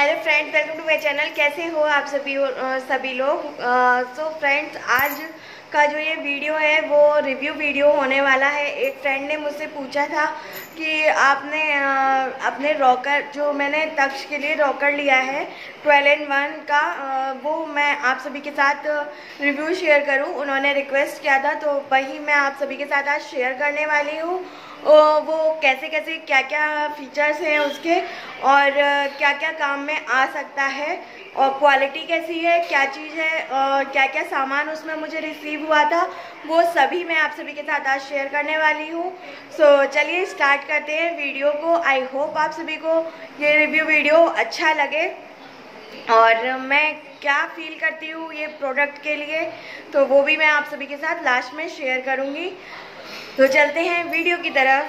Hello friends, welcome to my channel. कैसे हो आप सभी लोग। सो फ्रेंड्स, आज का जो ये वीडियो है वो रिव्यू वीडियो होने वाला है। एक फ्रेंड ने मुझसे पूछा था कि आपने अपने रॉकर, जो मैंने तक्ष के लिए रॉकर लिया है 12-in-1 का, वो मैं आप सभी के साथ रिव्यू शेयर करूं। उन्होंने रिक्वेस्ट किया था, तो वही मैं आप सभी के साथ आज शेयर करने वाली हूँ। वो कैसे कैसे क्या क्या फीचर्स हैं उसके, और क्या क्या काम में आ सकता है, और क्वालिटी कैसी है, क्या चीज़ है, और क्या क्या सामान उसमें मुझे रिसीव हुआ था, वो सभी मैं आप सभी के साथ आज शेयर करने वाली हूँ। सो चलिए स्टार्ट करते हैं वीडियो को। आई होप आप सभी को ये रिव्यू वीडियो अच्छा लगे, और मैं क्या फील करती हूँ ये प्रोडक्ट के लिए, तो वो भी मैं आप सभी के साथ लास्ट में शेयर करूँगी। तो चलते हैं वीडियो की तरफ।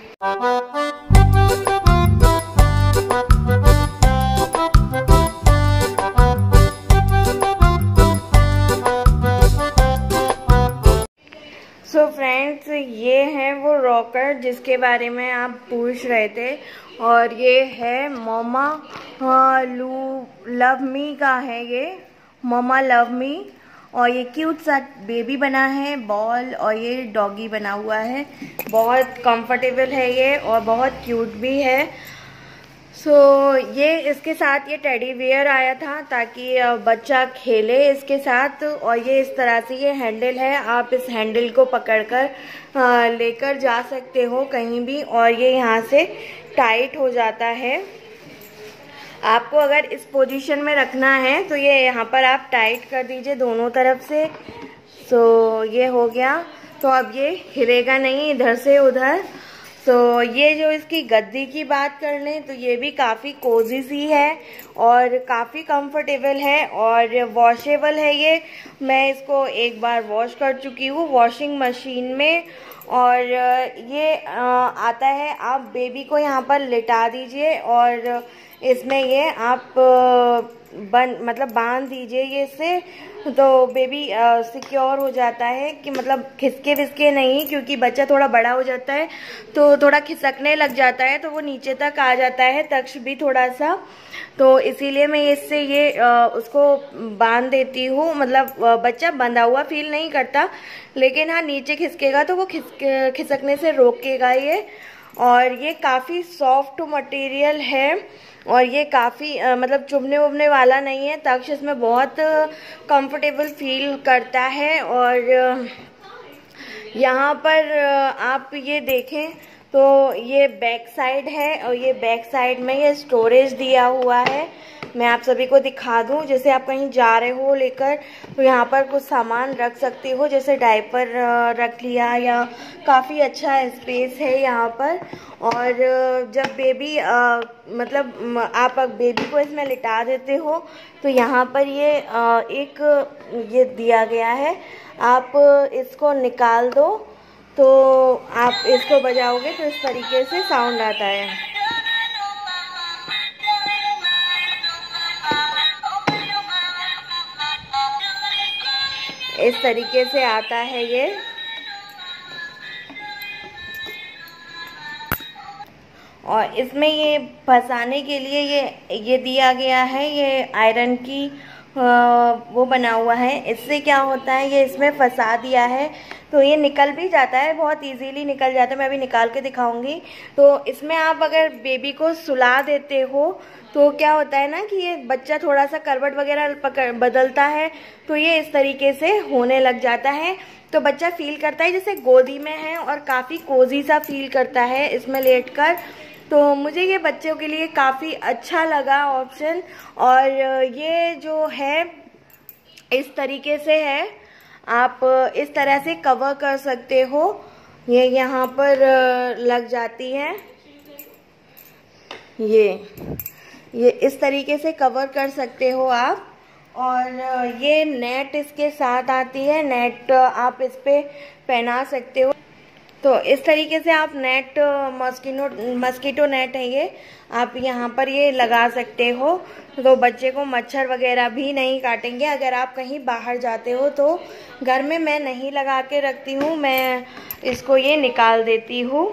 सो फ्रेंड्स, ये है वो रॉकर जिसके बारे में आप पूछ रहे थे, और ये है मोमा लव मी का है। ये मोमा लव मी, और ये क्यूट सा बेबी बना है बॉल, और ये डॉगी बना हुआ है। बहुत कंफर्टेबल है ये, और बहुत क्यूट भी है। सो ये इसके साथ ये टेडी बियर आया था ताकि बच्चा खेले इसके साथ। और ये इस तरह से ये हैंडल है, आप इस हैंडल को पकड़कर लेकर जा सकते हो कहीं भी, और ये यहाँ से टाइट हो जाता है। आपको अगर इस पोजीशन में रखना है तो ये यहाँ पर आप टाइट कर दीजिए दोनों तरफ से। सो ये हो गया, तो अब ये हिलेगा नहीं इधर से उधर। सो ये जो इसकी गद्दी की बात कर लें तो ये भी काफ़ी कोजी सी है और काफ़ी कंफर्टेबल है, और वॉशेबल है ये। मैं इसको एक बार वॉश कर चुकी हूँ वॉशिंग मशीन में। और ये आता है, आप बेबी को यहाँ पर लिटा दीजिए और इसमें ये आप बांध दीजिए ये इससे, तो बेबी सिक्योर हो जाता है कि मतलब खिसके विसके नहीं, क्योंकि बच्चा थोड़ा बड़ा हो जाता है तो थोड़ा खिसकने लग जाता है, तो वो नीचे तक आ जाता है, तक्ष भी थोड़ा सा। तो इसीलिए मैं इससे ये उसको बांध देती हूँ। मतलब बच्चा बंधा हुआ फील नहीं करता, लेकिन हाँ नीचे खिसकेगा तो वो खिसकने से रोकेगा ये। और ये काफ़ी सॉफ्ट मटेरियल है, और ये काफ़ी मतलब चुभने उभने वाला नहीं है। तक्ष इसमें बहुत कंफर्टेबल फील करता है। और यहाँ पर आप ये देखें तो ये बैक साइड है, और ये बैक साइड में ये स्टोरेज दिया हुआ है। मैं आप सभी को दिखा दूं, जैसे आप कहीं जा रहे हो लेकर तो यहाँ पर कुछ सामान रख सकते हो, जैसे डायपर रख लिया, या काफ़ी अच्छा स्पेस है यहाँ पर। और जब बेबी मतलब आप बेबी को इसमें लिटा देते हो तो यहाँ पर ये ये दिया गया है, आप इसको निकाल दो तो आप इसको बजाओगे तो इस तरीके से साउंड आता है। इस तरीके से आता है ये। और इसमें ये फंसाने के लिए ये दिया गया है, ये आयरन की वो बना हुआ है। इससे क्या होता है, ये इसमें फंसा दिया है तो ये निकल भी जाता है, बहुत इजीली निकल जाता है। मैं अभी निकाल के दिखाऊंगी। तो इसमें आप अगर बेबी को सुला देते हो तो क्या होता है ना कि ये बच्चा थोड़ा सा करवट वगैरह बदलता है, तो ये इस तरीके से होने लग जाता है, तो बच्चा फील करता है जैसे गोदी में है, और काफ़ी कोजी सा फील करता है इसमें लेटकर। तो मुझे ये बच्चों के लिए काफ़ी अच्छा लगा ऑप्शन। और ये जो है इस तरीके से है, आप इस तरह से कवर कर सकते हो। ये यहाँ पर लग जाती है, ये इस तरीके से कवर कर सकते हो आप। और ये नेट इसके साथ आती है, नेट आप इस पे पहना सकते हो। तो इस तरीके से आप नेट मस्कीटो नेट है ये, आप यहाँ पर ये लगा सकते हो, तो बच्चे को मच्छर वगैरह भी नहीं काटेंगे। अगर आप कहीं बाहर जाते हो तो घर में मैं नहीं लगा के रखती हूँ, मैं इसको ये निकाल देती हूँ।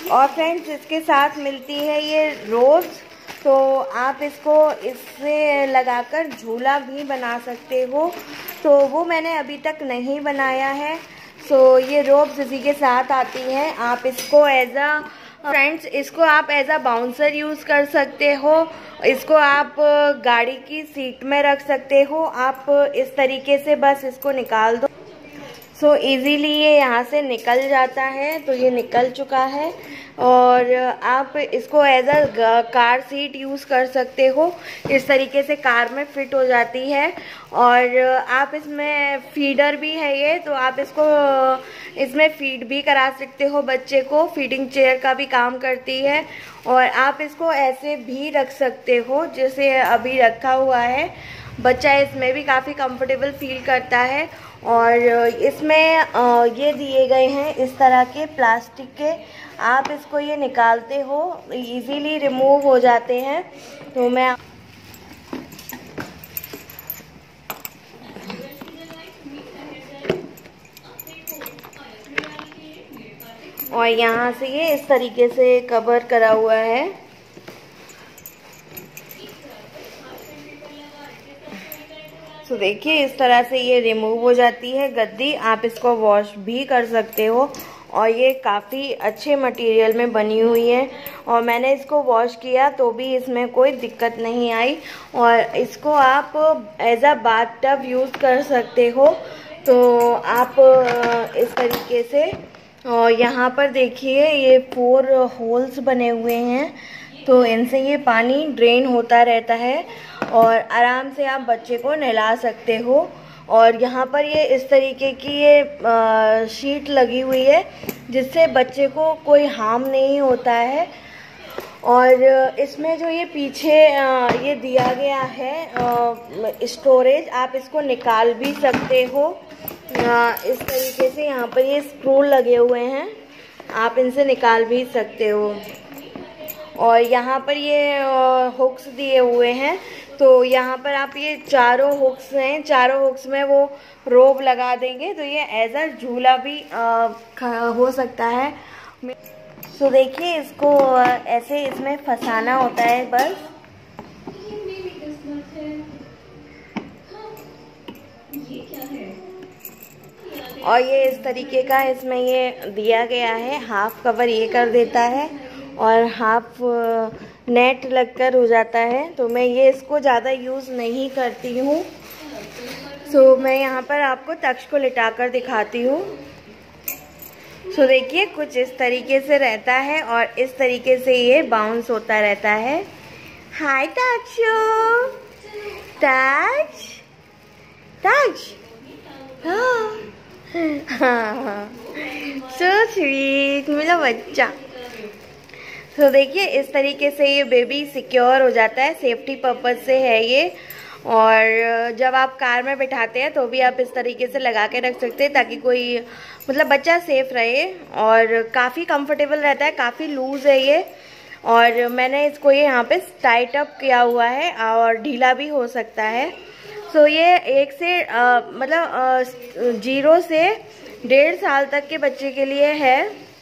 और फ्रेंड्स इसके साथ मिलती है ये रोज़, तो आप इसको इससे लगाकर झूला भी बना सकते हो। तो वो मैंने अभी तक नहीं बनाया है। सो ये रोब्स इसी के साथ आती है। आप इसको फ्रेंड्स इसको आप एज अ बाउंसर यूज़ कर सकते हो। इसको आप गाड़ी की सीट में रख सकते हो। आप इस तरीके से बस इसको निकाल दो। सो इजीली ये यहाँ से निकल जाता है। तो ये निकल चुका है और आप इसको as a car seat use कर सकते हो। इस तरीके से कार में फिट हो जाती है। और आप इसमें फीडर भी है ये, तो आप इसको इसमें फीड भी करा सकते हो बच्चे को। फीडिंग चेयर का भी काम करती है। और आप इसको ऐसे भी रख सकते हो जैसे अभी रखा हुआ है। बच्चा इसमें भी काफ़ी कंफर्टेबल फील करता है। और इसमें ये दिए गए हैं इस तरह के प्लास्टिक के। आप इसको ये निकालते हो, इजीली रिमूव हो जाते हैं। तो मैं और यहाँ से ये इस तरीके से कवर करा हुआ है। तो देखिए इस तरह से ये रिमूव हो जाती है गद्दी। आप इसको वॉश भी कर सकते हो और ये काफ़ी अच्छे मटेरियल में बनी हुई है। और मैंने इसको वॉश किया तो भी इसमें कोई दिक्कत नहीं आई। और इसको आप as a bath tub use कर सकते हो। तो आप इस तरीके से, और यहाँ पर देखिए ये 4 होल्स बने हुए हैं, तो इनसे ये पानी ड्रेन होता रहता है और आराम से आप बच्चे को नहला सकते हो। और यहाँ पर ये इस तरीके की ये शीट लगी हुई है जिससे बच्चे को कोई हार्म नहीं होता है। और इसमें जो ये पीछे ये दिया गया है स्टोरेज, आप इसको निकाल भी सकते हो इस तरीके से। यहाँ पर ये स्क्रू लगे हुए हैं, आप इनसे निकाल भी सकते हो। और यहाँ पर ये हुक्स दिए हुए हैं, तो यहाँ पर आप ये चारों हुक्स हैं, चारों हुक्स में वो रोब लगा देंगे तो ये एज अ झूला भी हो सकता है। तो देखिए इसको ऐसे इसमें फंसाना होता है बस। और ये इस तरीके का इसमें ये दिया गया है, हाफ कवर ये कर देता है और हाफ नेट लगकर हो जाता है। तो मैं ये इसको ज़्यादा यूज़ नहीं करती हूँ। सो मैं यहाँ पर आपको तक्ष को लिटाकर दिखाती हूँ। सो देखिए कुछ इस तरीके से रहता है और इस तरीके से ये बाउंस होता रहता है। हाय तक्षु, तक्ष, तक्ष, हाँ, सो स्वीट मेरा बच्चा। तो देखिए इस तरीके से ये बेबी सिक्योर हो जाता है, सेफ्टी पर्पज़ से है ये। और जब आप कार में बिठाते हैं तो भी आप इस तरीके से लगा के रख सकते हैं ताकि कोई मतलब बच्चा सेफ रहे। और काफ़ी कंफर्टेबल रहता है, काफ़ी लूज़ है ये। और मैंने इसको ये यहाँ पे टाइट अप किया हुआ है और ढीला भी हो सकता है। सो ये 1 से मतलब 0 से 1.5 साल तक के बच्चे के लिए है।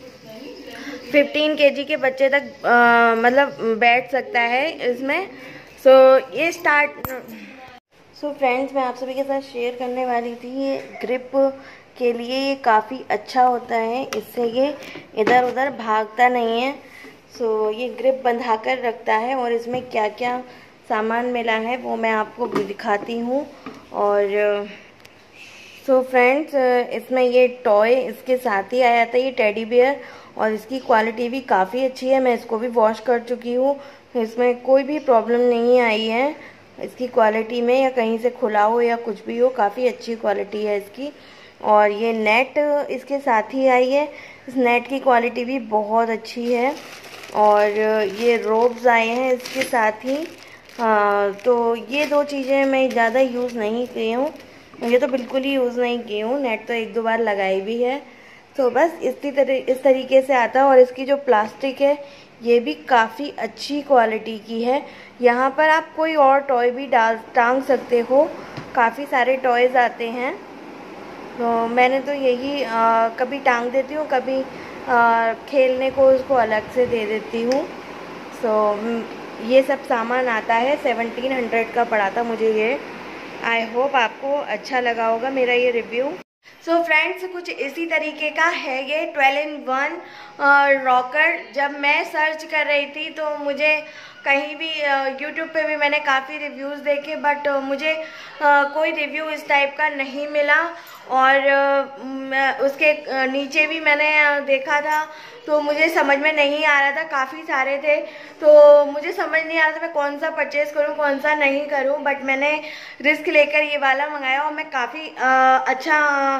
15 kg के बच्चे तक मतलब बैठ सकता है इसमें। सो ये सो फ्रेंड्स मैं आप सभी के साथ शेयर करने वाली थी, ये ग्रिप के लिए ये काफ़ी अच्छा होता है, इससे ये इधर उधर भागता नहीं है। सो ये ग्रिप बंधा कर रखता है। और इसमें क्या क्या सामान मिला है वो मैं आपको दिखाती हूँ। और सो फ्रेंड्स इसमें ये टॉय इसके साथ ही आया था, ये टेडी बियर, और इसकी क्वालिटी भी काफ़ी अच्छी है। मैं इसको भी वॉश कर चुकी हूँ, इसमें कोई भी प्रॉब्लम नहीं आई है इसकी क्वालिटी में, या कहीं से खुला हो या कुछ भी हो, काफ़ी अच्छी क्वालिटी है इसकी। और ये नेट इसके साथ ही आई है, इस नेट की क्वालिटी भी बहुत अच्छी है। और ये रोब्स आए हैं इसके साथ ही। तो ये 2 चीज़ें मैं ज़्यादा यूज़ नहीं की हूँ, ये तो बिल्कुल ही यूज़ नहीं की हूँ। नेट तो 1-2 बार लगाई भी है। तो बस इस तरीके से आता है। और इसकी जो प्लास्टिक है ये भी काफ़ी अच्छी क्वालिटी की है। यहाँ पर आप कोई और टॉय भी टांग सकते हो, काफ़ी सारे टॉयज़ आते हैं। तो मैंने तो यही कभी टांग देती हूँ, कभी खेलने को उसको अलग से दे देती हूँ। सो ये सब सामान आता है, 1700 का पड़ा था मुझे ये। आई होप आपको अच्छा लगा होगा मेरा ये रिव्यू। सो फ्रेंड्स, कुछ इसी तरीके का है ये 12-in-1 रॉकर। जब मैं सर्च कर रही थी तो मुझे कहीं भी यूट्यूब पे भी मैंने काफ़ी रिव्यूज़ देखे, बट मुझे कोई रिव्यू इस टाइप का नहीं मिला। और उसके नीचे भी मैंने देखा था तो मुझे समझ में नहीं आ रहा था, काफ़ी सारे थे तो मुझे समझ नहीं आ रहा था मैं कौन सा परचेज़ करूं कौन सा नहीं करूं। बट मैंने रिस्क लेकर ये वाला मंगाया और मैं काफ़ी अच्छा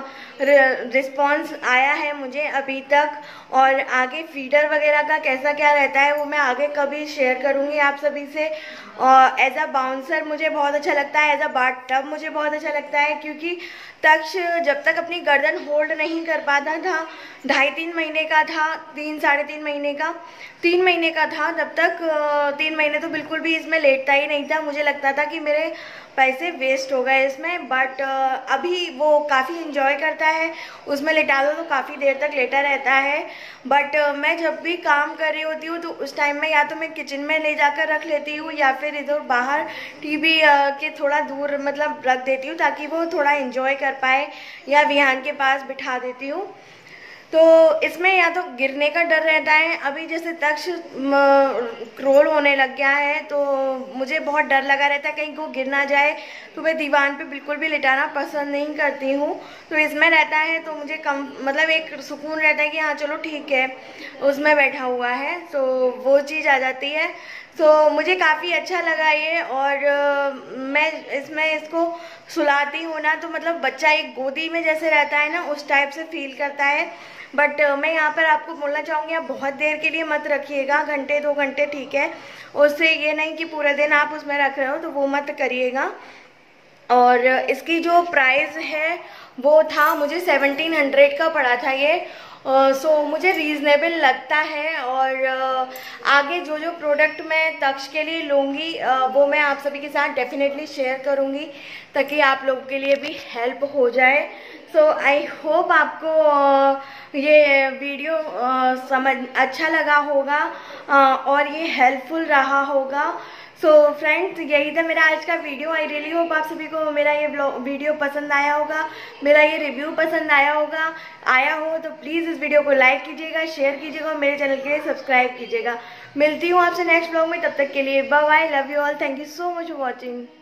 रिस्पॉन्स आया है मुझे अभी तक। और आगे फीडर वगैरह का कैसा क्या रहता है वो मैं आगे कभी शेयर करूँगी आप सभी से। और एज अ बाउंसर मुझे बहुत अच्छा लगता है, एज अ बाथ टब मुझे बहुत अच्छा लगता है, क्योंकि तक्ष जब तक अपनी गर्दन होल्ड नहीं कर पाता था, 2.5-3 महीने का था, 3-3.5 महीने का, 3 महीने का था, तब तक 3 महीने तो बिल्कुल भी इसमें लेटता ही नहीं था। मुझे लगता था कि मेरे पैसे वेस्ट हो गए इसमें। बट अभी वो काफ़ी इंजॉय करता है, उसमें लेटा दो तो काफ़ी देर तक लेटा रहता है। बट मैं जब भी काम कर रही होती हूँ तो उस टाइम में या तो मैं किचन में ले जाकर रख लेती हूँ या फिर इधर बाहर टीवी के थोड़ा दूर मतलब रख देती हूँ ताकि वो थोड़ा इंजॉय कर पाए, या विहान के पास बिठा देती हूँ। तो इसमें या तो गिरने का डर रहता है। अभी जैसे तक्ष क्रोल होने लग गया है तो मुझे बहुत डर लगा रहता है कहीं वो गिर ना जाए, तो मैं दीवान पे बिल्कुल भी लिटाना पसंद नहीं करती हूँ। तो इसमें रहता है तो मुझे कम मतलब एक सुकून रहता है कि हाँ चलो ठीक है उसमें बैठा हुआ है, तो वो चीज़ आ जाती है। तो मुझे काफ़ी अच्छा लगा ये। और मैं इसमें इसको सुलाती हूँ ना तो मतलब बच्चा एक गोदी में जैसे रहता है ना उस टाइप से फील करता है। बट मैं यहाँ पर आपको बोलना चाहूँगी आप बहुत देर के लिए मत रखिएगा, 1-2 घंटे ठीक है, उससे ये नहीं कि पूरे दिन आप उसमें रख रहे हो तो वो मत करिएगा। और इसकी जो प्राइस है वो था मुझे 1700 का पड़ा था ये। सो मुझे रीज़नेबल लगता है। और आगे जो जो प्रोडक्ट मैं तक्ष के लिए लूँगी वो मैं आप सभी के साथ डेफिनेटली शेयर करूँगी ताकि आप लोगों के लिए भी हेल्प हो जाए। सो आई होप आपको ये वीडियो समझ अच्छा लगा होगा और ये हेल्पफुल रहा होगा। सो फ्रेंड्स, यही था मेरा आज का वीडियो। आई रियली होप आप सभी को मेरा ये वीडियो पसंद आया होगा, मेरा ये रिव्यू पसंद आया हो तो प्लीज़ इस वीडियो को लाइक कीजिएगा, शेयर कीजिएगा और मेरे चैनल के लिए सब्सक्राइब कीजिएगा। मिलती हूँ आपसे नेक्स्ट ब्लॉग में, तब तक के लिए bye bye, love you all, thank you so much for watching.